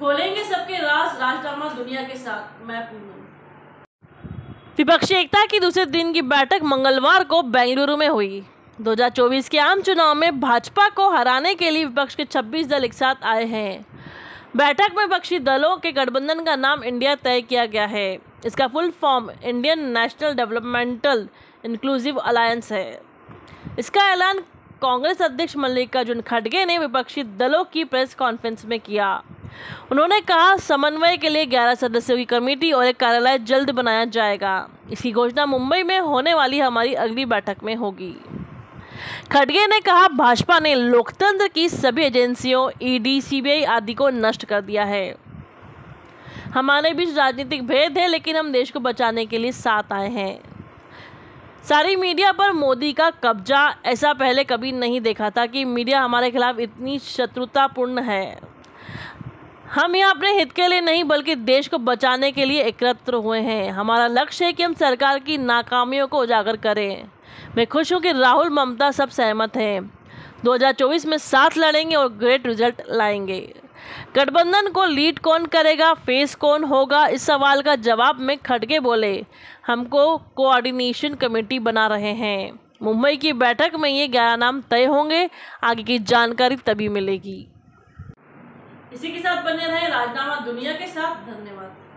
खोलेंगे सबके राज, राजनामा दुनिया के साथ। मैं पूनम। विपक्षी एकता की दूसरे दिन की बैठक मंगलवार को बेंगलुरु में हुई। 2024 के आम चुनाव में भाजपा को हराने के लिए विपक्ष के 26 दल एक साथ आए हैं। बैठक में विपक्षी दलों के गठबंधन का नाम इंडिया तय किया गया है। इसका full form Indian national developmental inclusive alliance है। इसका ऐलान कांग्रेस अध्यक्ष मल्लिकार्जुन खड़गे ने विपक्षी दलों की प्रेस कॉन्फ्रेंस में किया। उन्होंने कहा, समन्वय के लिए 11 सदस्यों की कमेटी और एक कार्यालय जल्द बनाया जाएगा। इसकी घोषणा मुंबई में होने वाली हमारी अगली बैठक में होगी। खड़गे ने कहा, भाजपा ने लोकतंत्र की सभी एजेंसियों ईडी, सीबीआई आदि को नष्ट कर दिया है। हमारे बीच राजनीतिक भेद है, लेकिन हम देश को बचाने के लिए साथ आए हैं। सारी मीडिया पर मोदी का कब्जा, ऐसा पहले कभी नहीं देखा था कि मीडिया हमारे खिलाफ इतनी शत्रुतापूर्ण है। हम यहाँ अपने हित के लिए नहीं बल्कि देश को बचाने के लिए एकत्र हुए हैं। हमारा लक्ष्य है कि हम सरकार की नाकामियों को उजागर करें। मैं खुश हूँ कि राहुल, ममता सब सहमत हैं। 2024 में साथ लड़ेंगे और ग्रेट रिजल्ट लाएंगे। गठबंधन को लीड कौन करेगा, फेस कौन होगा, इस सवाल का जवाब में खड़गे बोले, हमको कोऑर्डिनेशन कमेटी बना रहे हैं। मुंबई की बैठक में ये 11 नाम तय होंगे। आगे की जानकारी तभी मिलेगी। इसी के साथ बने रहे राजनामा दुनिया के साथ। धन्यवाद।